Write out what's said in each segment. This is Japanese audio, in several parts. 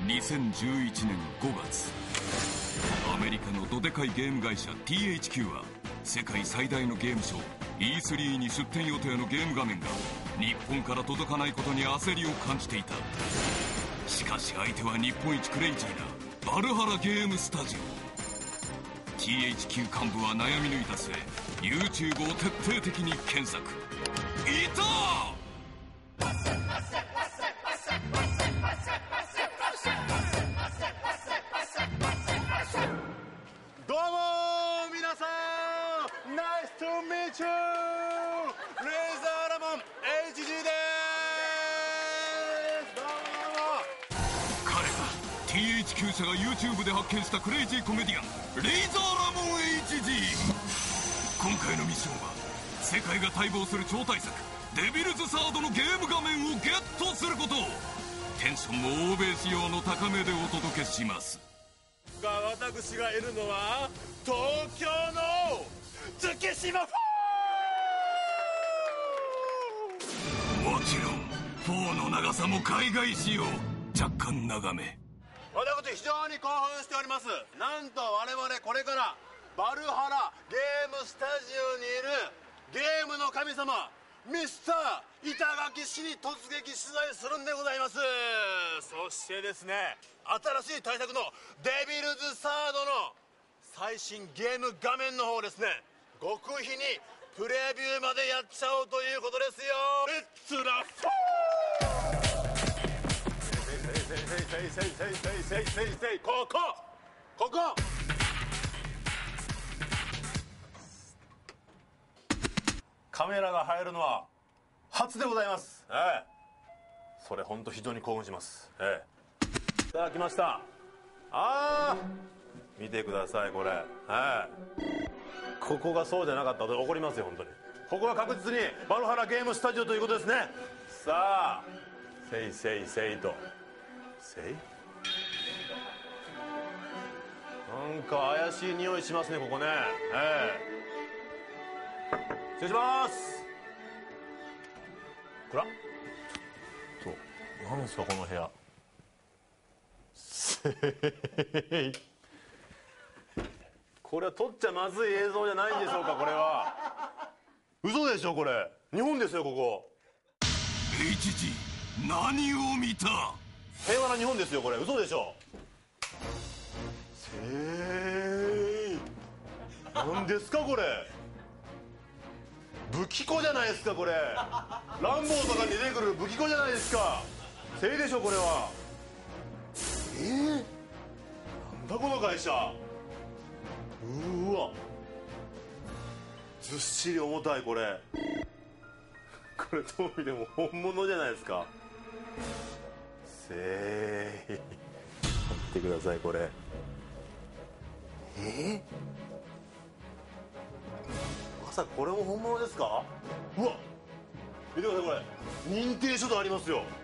2011年5月、アメリカのどでかいゲーム会社 THQ は世界最大のゲームショー E3 に出展予定のゲーム画面が日本から届かないことに焦りを感じていた。しかし相手は日本一クレイジーなバルハラゲームスタジオ。 THQ 幹部は悩み抜いた末 YouTube を徹底的に検索。いた！ どうも皆さん、Nice to meet you! レイザーラモン HG です。どうも彼が THQ 社が YouTube で発見したクレイジーコメディアン、レイザーラモン HG。 今回のミッションは世界が待望する超大作デビルズサードのゲーム画面をゲットすること。テンションも欧米仕様の高めでお届けします。 私がいるのは東京の月島フォー。 もちろん4の長さも海外仕様。若干長め。 私非常に興奮しております。なんと我々これからバルハラゲームスタジオにいるゲームの神様ミスター板垣氏に突撃取材するんでございます。そしてですね、新しい大作のデビルズサードの最新ゲーム画面の方ですね、極秘にプレビューまでやっちゃおうということですよ。レッツラフォー。ここカメラが入るのは初でございます。それ本当非常に興奮します。いただきました。見てくださいこれ。ここがそうじゃなかったら怒りますよ本当に。ここは確実にバルハラゲームスタジオということですね。さあせいせいせいとせい、なんか怪しい匂いしますねここね。失礼します。こら何ですかこの部屋。これは撮っちゃまずい映像じゃないんでしょうか。これは嘘でしょ。これ日本ですよここ。 HG 何を見た。 平和な日本ですよこれ。嘘でしょ。何ですかこれ。武器庫じゃないですかこれ。ランボーとかに出てくる武器庫じゃないですか。せいでしょこれは。なんだこの会社。うわずっしり重たいこれ。これどう見ても本物じゃないですか。待ってくださいこれ。まさかこれも本物ですか。うわ見てくださいこれ。認定書とありますよ。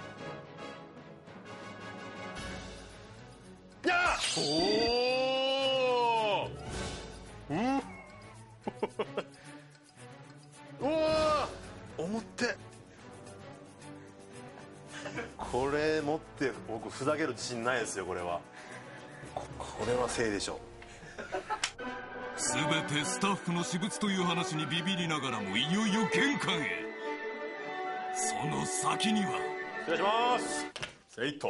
うわ重ってこれ持って僕ふざける自信ないですよこれは。これはせいでしょ。 全てスタッフの私物という話にビビりながらもいよいよ玄関へ。その先には失礼します。せいと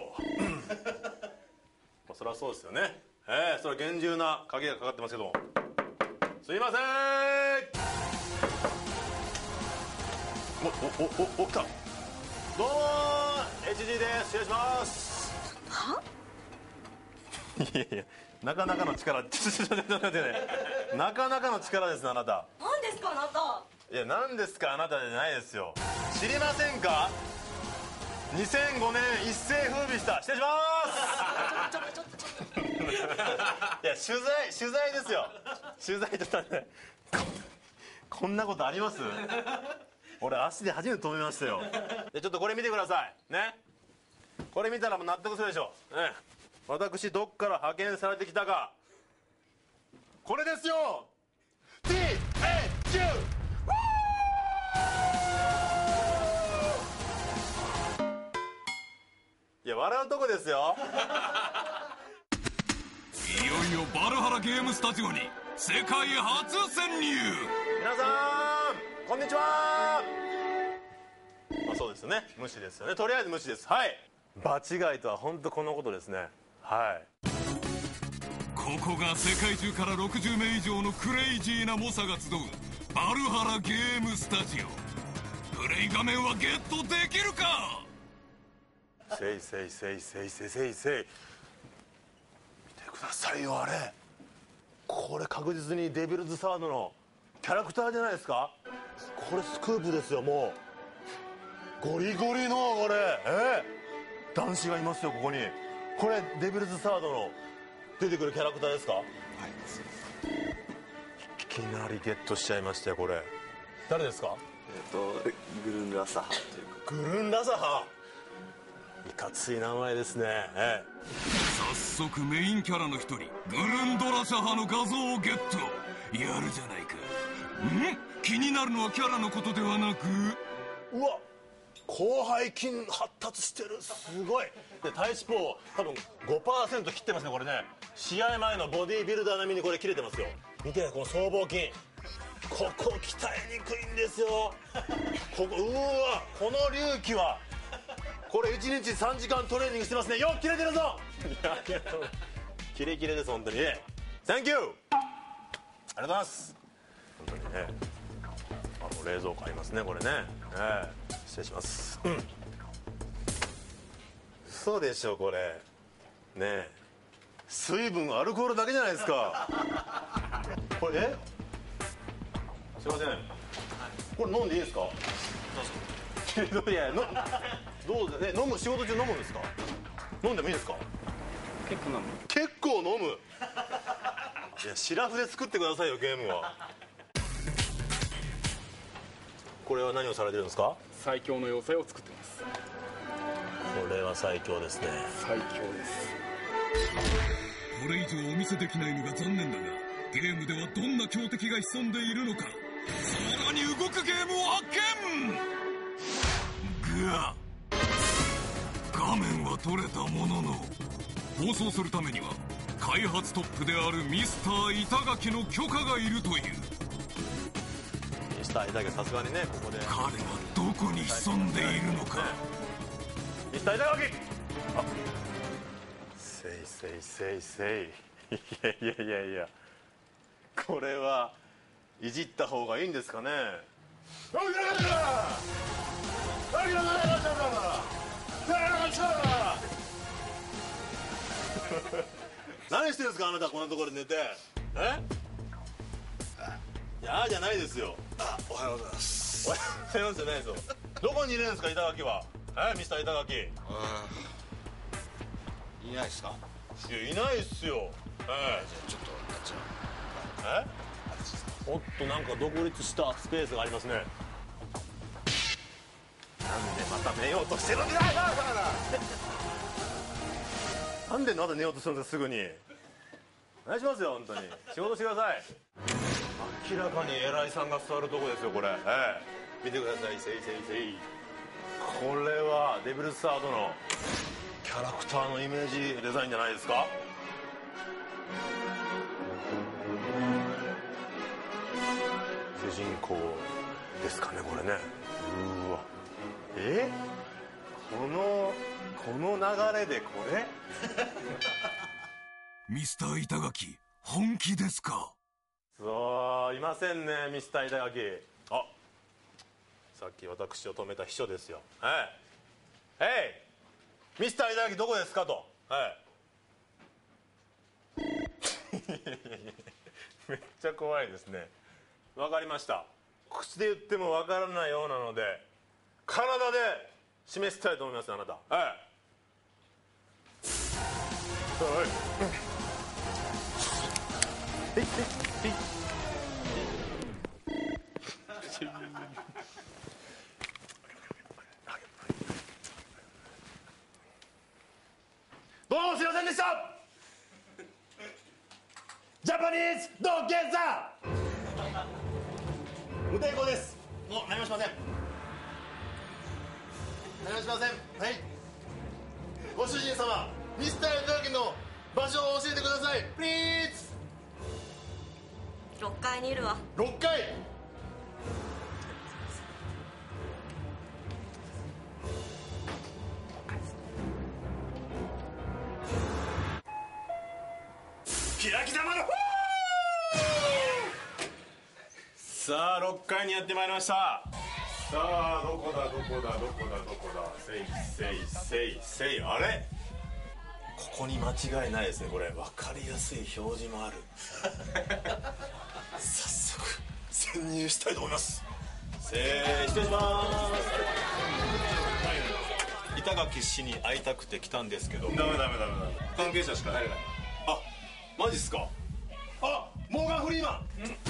そりゃそうですよね。それは厳重な鍵がかかってますけども。すいません。来た。どうも HG です。失礼します。はいやなかなかの力なかなかの力ですねあなた。 何ですかあなた。 いや何ですかあなたじゃないですよ。知りませんか。2005年一世風靡した。失礼しますいや取材ですよ。取材とったんでこんなことあります。俺足で初めて止めましたよ。でちょっとこれ見てくださいね。これ見たらもう納得するでしょ。私どっから派遣されてきたか。これですよ。 THQ。 いいや笑うとこですよ。 いよいよバルハラゲームスタジオに世界初潜入。 皆さんこんにちは。まあそうですよね、無視ですよね。とりあえず無視です。はい、場違いとは本当このことですね。はい、 ここが世界中から60名以上のクレイジーな猛者が集うバルハラゲームスタジオ。プレイ画面はゲットできるか。 せいせいせいせいせいせいせい、見てくださいよ。あれこれ確実にデビルズサードのキャラクターじゃないですか。これスクープですよ。もうゴリゴリのこれ男子がいますよここに。これデビルズサードの出てくるキャラクターですか。はい、いきなりゲットしちゃいましたよ。これ誰ですか。 グルンラサハというか。 グルンラサハ、いかつい名前ですね。 早速メインキャラの一人グルンドラシャハの画像をゲット。やるじゃないか。気になるのはキャラのことではなく、 うわ、広背筋発達してる。すごい。で体脂肪多分 5% 切ってますねこれね。試合前のボディービルダー並みにこれ切れてますよ。見てこの僧帽筋、ここ鍛えにくいんですよ。ここうわ、この隆起はこれ1日3時間トレーニングしてますね。よっ切れてるぞ。いやキレキレです本当に。サンキュー、ありがとうございます。本当にね、冷蔵庫ありますねこれね。失礼します。そうでしょこれねえ、水分アルコールだけじゃないですか。これすいません、これ飲んでいいですか。どうぞ。いやどうぞ、飲む、仕事中飲むんですか。飲んでもいいですか。 結構飲む。 結構飲む。いやシラフで作ってくださいよゲームは。これは何をされてるんですか。 最強の妖精を作ってます。 これは最強ですね。 最強です。 これ以上お見せできないのが残念だが、ゲームではどんな強敵が潜んでいるのか。さらに動くゲームを発見。が画面は撮れたものの、放送するためには開発トップであるミスター板垣の許可がいるという。 ミスター板垣、さすがにねここで。 彼はどこに潜んでいるのか。 ミスター板垣、あ、せいせいせいせい。いやこれはいじった方がいいんですかね。何してるんですかあなた、こんなところで寝て。いやじゃないですよ。 おはようございます。 おはようございますじゃないですよ。どこにいるんですか板垣は。ミスター板垣。 いないですか。 いやいないっすよ。 じゃあちょっとあっちはおっと、なんか独立したスペースがありますね。なんでまた寝ようとしてるんだ。なんでまだ寝ようとするんですか。すぐにお願いしますよ本当に。仕事してください。明らかに偉いさんが座るとこですよこれ。見てください。せいせいせい。これはデビルサードのキャラクターのイメージデザインじゃないですか。主人公ですかねこれね。うわ、この流れでこれ。 ミスター板垣本気ですか。 そういませんねミスター板垣。あ、さっき私を止めた秘書ですよ。ミスター板垣どこですかと。めっちゃ怖いですね。わかりました。口で言ってもわからないようなので体で示したいと思います。あなた。どうもすいませんでした。ジャパニーズドッゲンザー無抵抗です。もう何もしません。何もしません。はい。 ご主人様、ミスター板垣の場所を教えてくださいプリーズ。 6階にいるわ。 6階。開き玉のさあ6階にやってまいりました。さあどこだせいあれ、ここに間違いないですね。これ分かりやすい表示もある早速潜入したいと思います。失礼します。板垣氏に会いたくて来たんですけど、ダメ関係者しか入れない。あ、マジっすか。あ、モーガン・フリーマン、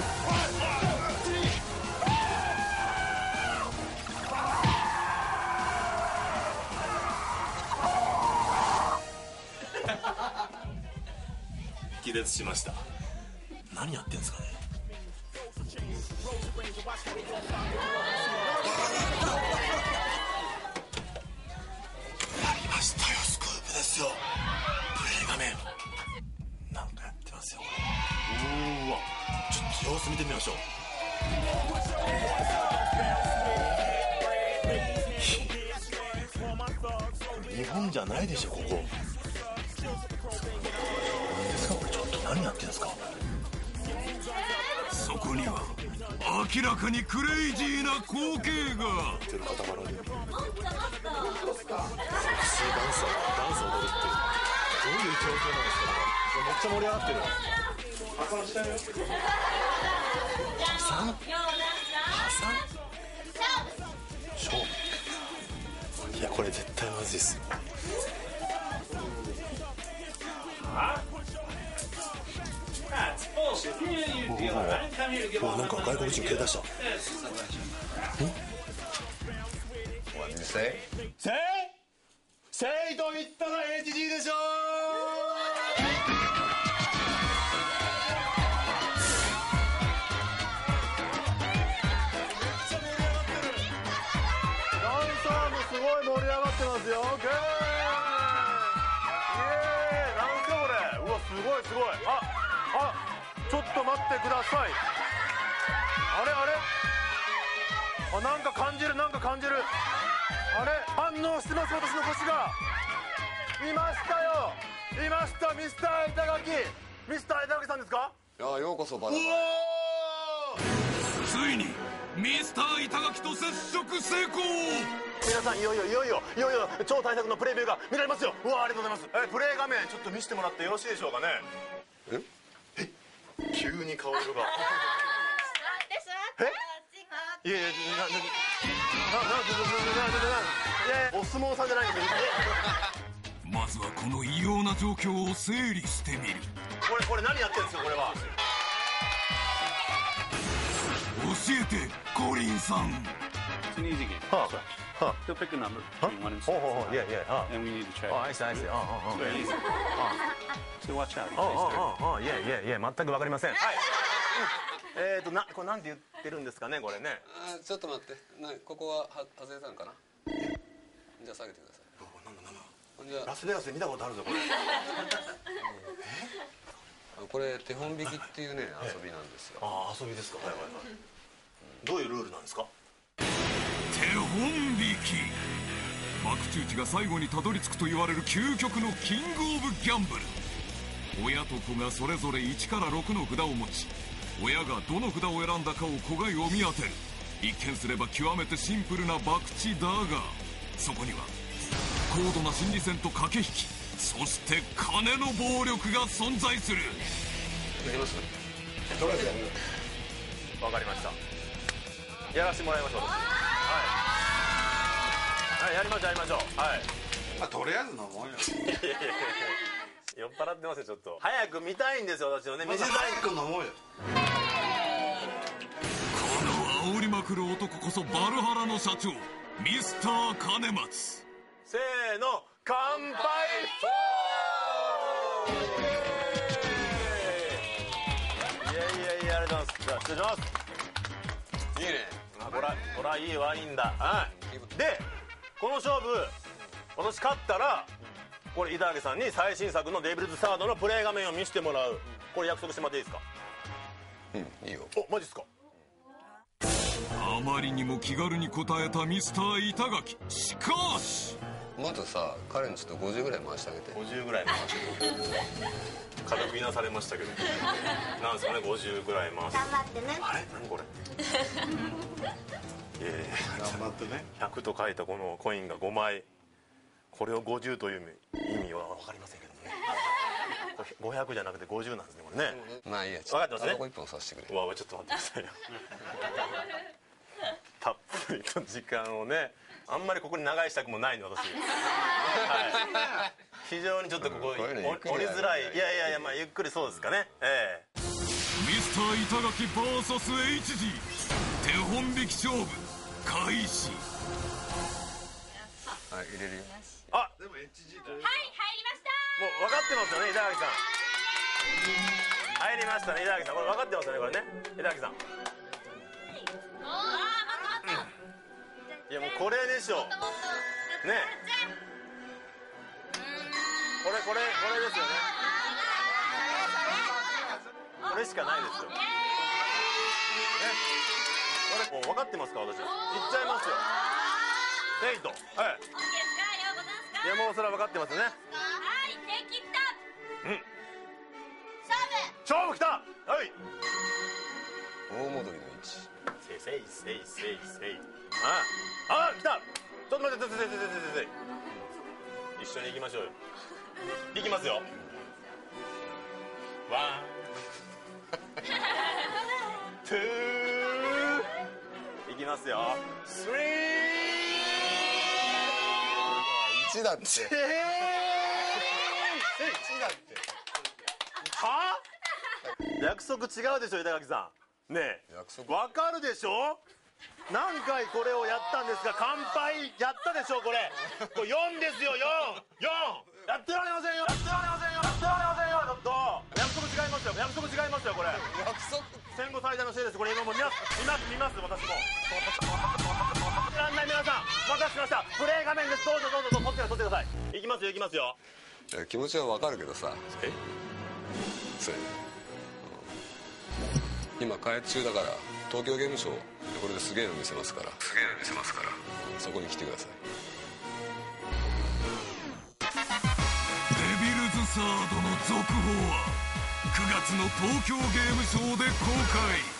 気絶しました。何やってんすかね。やりましたよ、スクープですよ。プレイ画面なんかやってますよこれ。うわ、ちょっと様子見てみましょう。日本じゃないでしょここ。ちょっと何やってんすか。 そこには明らかにクレイジーな光景が。 セクシーダンサーがダンスを踊るってどういう状況なんですか。めっちゃ盛り上がってる。破産したよ。破産勝負。いやこれ絶対まずいっすよ。なんか外国人手出した。せいと言ったら HG でしょ。ダンサーもすごい盛り上がってますよ。ゲーなんすかこれ。うわすごい。ちょっと待ってください。あれなんか感じる。あれ反応してます。私の腰がいましたよ。ミスター板垣さんですか。 ようこそバナナ。 ついにミスター板垣と接触成功。 皆さんいよいよ超大作のプレビューが見られますよ。うわありがとうございます。プレイ画面ちょっと見せてもらってよろしいでしょうかね。急に顔色がいやお相撲さんじゃないんですよ。 まずはこの異様な状況を整理してみる。 これ何やってるんですかこれは。 教えてコリンさん。 It's an easy game. He'll pick a number between 1 and 6. And we need to try. I see. It's very easy. So watch out. 全くわかりません。これなんて言ってるんですかねこれね。 ちょっと待って。ここは外れたんかな。じゃあ下げてください。 ラスベガスで見たことあるぞこれ。 これ手本引きっていうね遊びなんですよ。 遊びですか。どういうルールなんですか。 手本引き。爆中値が最後にたどり着くと言われる究極のキングオブギャンブル。親と子がそれぞれ1から6の札を持ち、親がどの札を選んだかを子が読み当てる。一見すれば極めてシンプルな博打だが、そこには高度な心理戦と駆け引き、そして金の暴力が存在する。 やります？ とりあえずやる。わかりました。やらせてもらいましょう。はい、やりましょう。 とりあえずのもんよ。 酔っ払ってますよちょっと。早く見たいんですよ私のね。 早く飲もうよ。 この煽りまくる男こそバルハラの社長ミスター金松。 せーの乾杯。いやありがとうございます。じゃあ失礼します。 いいね。 これはいいワインだ。でこの勝負私勝ったらこれ板垣さんに最新作のデビルズサードのプレイ画面を見せてもらう。これ約束してもらっていいですか？ いいよ。 お、マジっすか？ あまりにも気軽に答えたミスター板垣。しかしまずさ、彼にちょっと50ぐらい回してあげて。 50ぐらい回して軽くいなされましたけどなんですかね、50ぐらい回す。 頑張ってね。 あれ何これいやいや頑張ってね。 100と書いたこのコインが5枚、これを50という意味は分かりませんけどもねこれ500じゃなくて50なんですね、これね。 まあいいや、 分かってますね。 あと1本させてくれ。 うわ、ちょっと待ってくださいよたっぷりと時間をね、あんまりここに長いしたくもないの私、はい、非常にちょっとここ折りづらい。いやいや、まあゆっくりそうですかね。 ミスター板垣 VSHG 手本引き勝負開始。 はい、入れるよ。 あ、 でも HG だ。 はい、入りました。 もう分かってますよね、板垣さん。入りましたね、板垣さん。これ分かってますよね、これね、板垣さん。いやもうこれでしょね。これですよね。これしかないですよね。これもう分かってますか？私言っちゃいますよ。フェイト。はい。いやもうそれは分かってますよね。 はい、できた。 勝負きた。はい。 大戻りの位置。 せい。あ、来た。ちょっと待って、一緒に行きましょうよ。行きますよ。ワンツー行きますよ。スリー 1だって。 1だってはぁ？約束違うでしょ、板垣さんねえ。 約束分かるでしょ。何回これをやったんですか。乾杯やったでしょ。これ4ですよ。4やってられませんよ。ちょっと約束違いますよこれ。 約束。 戦後最大のせいです。これ今も見ます私も。皆さんお待たせしました。プレイ画面です。どうぞ撮ってください。行きますよ。 いや、気持ちはわかるけどさ。そう今開発中だから、東京ゲームショウこれですげえの見せますから、そこに来てください。 デビルズサードの続報は9月の東京ゲームショウで公開。